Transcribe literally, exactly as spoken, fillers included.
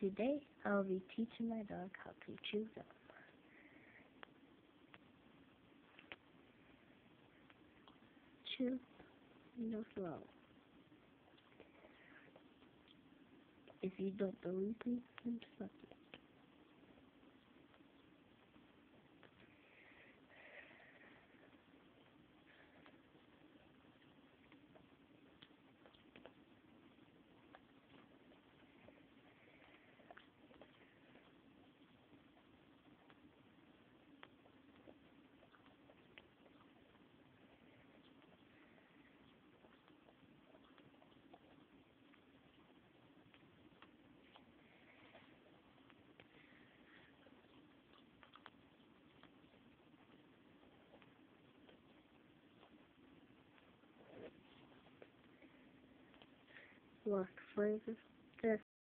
Today, I will be teaching my dog how to chew gum. Chew, no slow. If you don't believe me, then suck it. Lost flavor.